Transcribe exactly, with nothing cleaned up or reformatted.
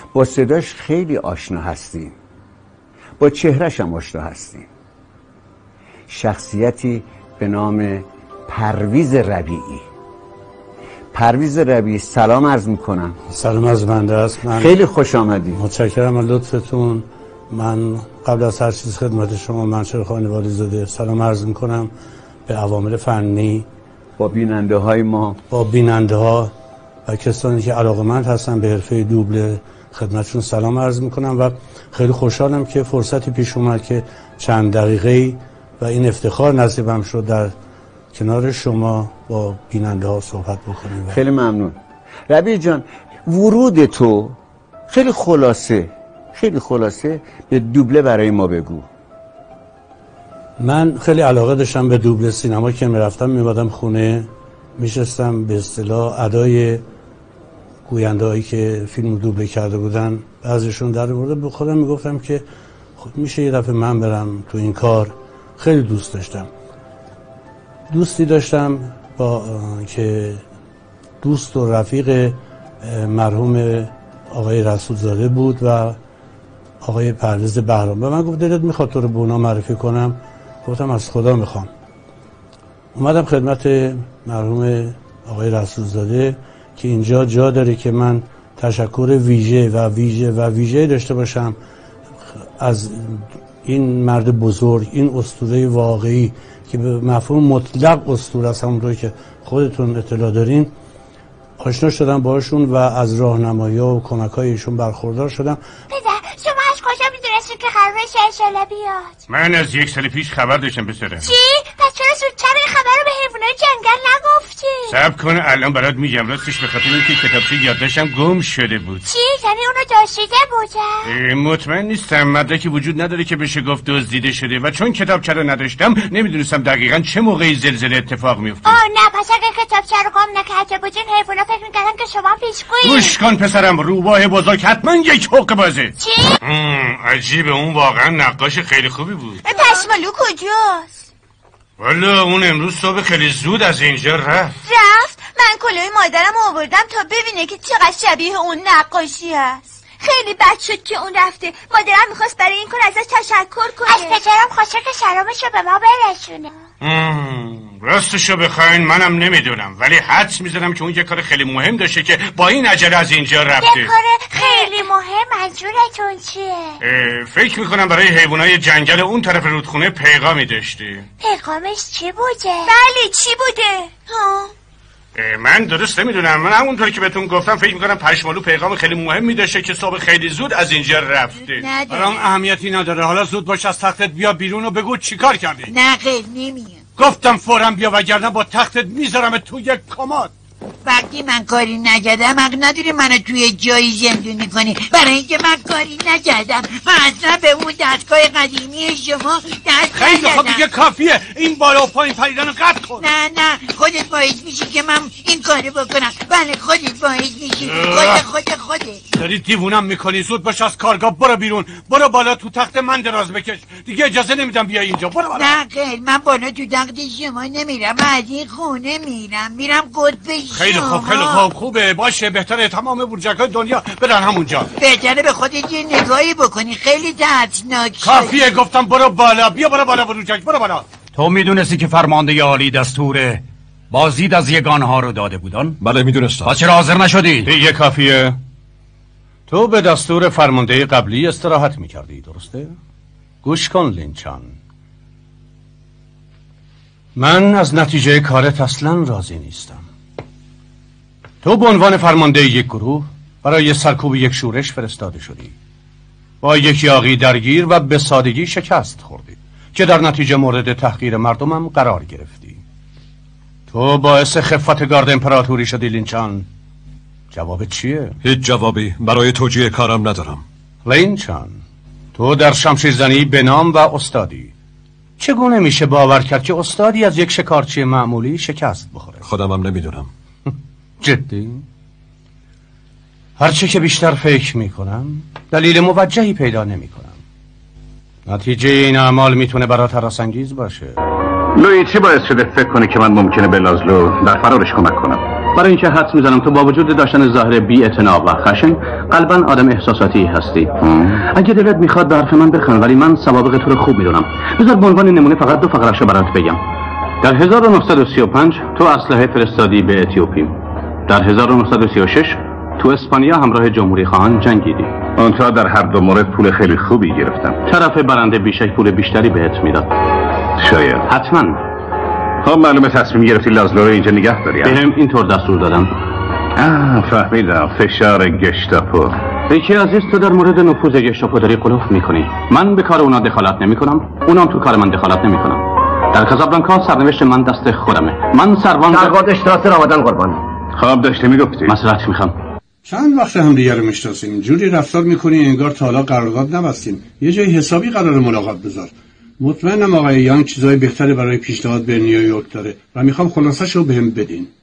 با صداش خیلی آشنا هستیم، با چهرهش هم آشنا هستیم. شخصیتی به نام پرویز ربیعی. پرویز ربیعی سلام عرض میکنم. سلام از بنده است. من خیلی خوش آمدید. متشکرم از لطفتون. من قبل از هر چیز خدمت شما منصور خانوالی زاده سلام عرض میکنم به عوامل فنی، با بیننده های ما، با بیننده ها و کسانی که علاقمند هستن به حرفه دوبله خدمتشون سلام عرض میکنم و خیلی خوشحالم که فرصتی پیش اومد که چند دقیقه و این افتخار نصیبم شد در کنار شما با بیننده ها صحبت بکنیم. خیلی ممنون. ربیع جان، ورود تو خیلی خلاصه خیلی خلاصه به دوبله برای ما بگو. من خیلی علاقه داشتم به دوبله سینما. که میرفتم میبادم خونه میشستم به اصطلاح ادای گوینده هایی که فیلم دوبله کرده بودن بعضیشون در مورد به خودم میگفتم که خود میشه یه دفعه من برم تو این کار. خیلی دوست داشتم. دوستی داشتم با که دوست و رفیق مرحوم آقای رسولزاده بود و آقای پرویز بهرام. و من گفت دلت میخواد تو رو به اونا معرفی کنم؟ گفتم از خدا میخوام. اومدم خدمت مرحوم آقای رسولزاده که اینجا جا داره که من تشکر ویژه و ویژه و ویژه داشته باشم از این مرد بزرگ، این اسطوره واقعی که به مفهوم مطلق اسطوره است، همون روی که خودتون اطلاع دارین. آشنا شدم باشون و از راهنمایی‌ها و کمک‌های ایشون برخوردار شدم. پدر شما از کجا میدونستین که قراره شهرشاله بیاد؟ من از یک سال پیش خبر داشتم پسرم. چی؟ پس چرا زودتر این خبر رو به حیوانات جنگل نگفتی؟ صبر کن الان برات میگم. راستش به خاطر اینکه کتابچه یادداشتم گم شده بود. چی؟ یعنی اونو دزدیده بودن؟ مطمئن نیستم، مدرکی وجود نداره که بشه گفت دزدیده شده و چون کتابچه رو نداشتم نمیدونستم دقیقاً چه موقعی زلزله اتفاق میفته. آه نه، پس اگه کتابچه رو گم نکرده بودین حیونا فکر می‌کردن که شما پیشگویی. گوش کن پسرم، روباه بزرگ حتما یک حق بازه. چی؟ عجیبه، اون واقعا نقاش خیلی خوبی بود. پشمالو کجاست؟ والا اون امروز صبح خیلی زود از اینجا رفت. رفت؟ من کلاه مادرم آوردم تا ببینه که چقدر شبیه اون نقاشی هست. خیلی بد شد که اون رفته. مادرم میخواست برای این کار ازش تشکر کنه. از پدرم خواسته که سلامشو به ما برسونه. راستشو بخواین منم نمیدونم، ولی حدس میزنم که اون یه کار خیلی مهم داشته که با این عجله از اینجا رفته. یه کار خیلی مهم منظورتون چیه؟ فکر میکنم برای حیوانای جنگل اون طرف رودخونه پیغامی داشته. پیغامش چی بوده؟ بله چی بوده؟ ها؟ من درست نمیدونم. من همونطور که بهتون گفتم فکر میکنم پشمالو پیغام خیلی مهمی داشته که صبح خیلی زود از اینجا رفته. برام اهمیتی نداره. حالا زود باش از تختت بیا بیرون و بگو چیکار کردی. نه خیر نمیام. گفتم فوراً بیا وگرنه با تختت میذارم تو یک کمد. وقتی من کاری نکردم حق نداری منو توی جایی زندونی کنی. برای اینکه من کاری نکردم من اصلا به اون دستگاه قدیمی شما دست خیلی خب دیگه کافیه. این بالا و پایین پریدن رو قطع کن. نه نه خودت باعث میشی که من این کارو بکنم. بله خودت باعث میشی. خود خود خودت داری دیوونم میکنی. زود باش از کارگاه برو بیرون. برو بالا تو تخت من دراز بکش. دیگه اجازه نمیدم بیای اینجا. برو بالا. نه خیر من بالا تو تخت شما نمیرم. من از این خونه میرم. میرم قطب خیلی خوب خیلی خوب خوبه باشه. بهتره تمام برجکای دنیا برن همونجا. بهتره به خودت یه نگاهی بکنی. خیلی دردناک شد. کافیه گفتم برو بالا. بیا برو بالا برجک. برو بالا. تو میدونستی که فرمانده عالی دستور بازدید از یگانها رو داده بودن؟ بله میدونستم. پس چرا حاضر نشدی؟ دیگه کافیه. تو به دستور فرمانده قبلی استراحت میکردی درسته؟ گوش کن لینچان، من از نتیجه کارت اصلا راضی نیستم. تو به عنوان فرمانده یک گروه برای سرکوب یک شورش فرستاده شدی. با یک یاغی درگیر و به سادگی شکست خوردی که در نتیجه مورد تحقیر مردمم قرار گرفتی. تو باعث خفت گارد امپراتوری شدی لینچان. جواب چیه؟ هیچ جوابی برای توجیه کارم ندارم. لینچان، تو در شمشیرزنی به نام و استادی. چگونه میشه باور کرد که استادی از یک شکارچی معمولی شکست بخوره؟ خودم هم نمیدونم. جدی؟ هرچه که بیشتر فکر میکنم دلیل موجهی پیدا نمیکنم. نتیجه این اعمال میتونه برات هراس‌انگیز باشه. لویی چی باعث شده فکر کنی که من ممکنه به لازلو در فرارش کمک کنم؟ برای اینکه حدس میزنم تو با وجود داشتن ظاهر بی‌اعتنا و خشن قلباً آدم احساساتی هستی. اگه دلت میخواد به حرف من بخن، ولی من سوابق تو رو خوب میدونم. بذار به عنوان نمونه فقط دو فقره‌شو برات بگم. در هزار و نهصد و سی و پنج تو اسلحه فرستادی به اتیوپی. در هزار و نهصد و سی و شش تو اسپانیا همراه جمهوری خواهان جنگیدی. اونتا در هر دو مورد پول خیلی خوبی گرفتم. طرف برنده بیشک پول بیشتری بهت میداد. شاید. حتما. خب معلومه تصمیم گرفتی لازلو رو اینجا نگه داری. بهم اینطور دستور دادم. آه فهمیدم. فشار گشتاپو. یکی عزیز، تو در مورد نفوذ گشتاپو داری قلوف میکنی. من به کار اونا دخالت نمیکنم، اونام تو کار من دخالت نمیکنم. در کازابلانکا سرنوشت من دست خودمه. من سروان سرقاد اشتراس را آمدن قربان. خواب داشتی میگفتی. مسئلت میخوام. چند وقت هم دیگه رو میشناسیم، جوری رفتار میکنی انگار تا حالا قرارداد نبستیم. یه جای حسابی قرار ملاقات بذار. مطمئنم آقای یانگ چیزای بهتری برای پیشنهاد به نیویورک داره و میخوام خلاصش رو بهم بدین.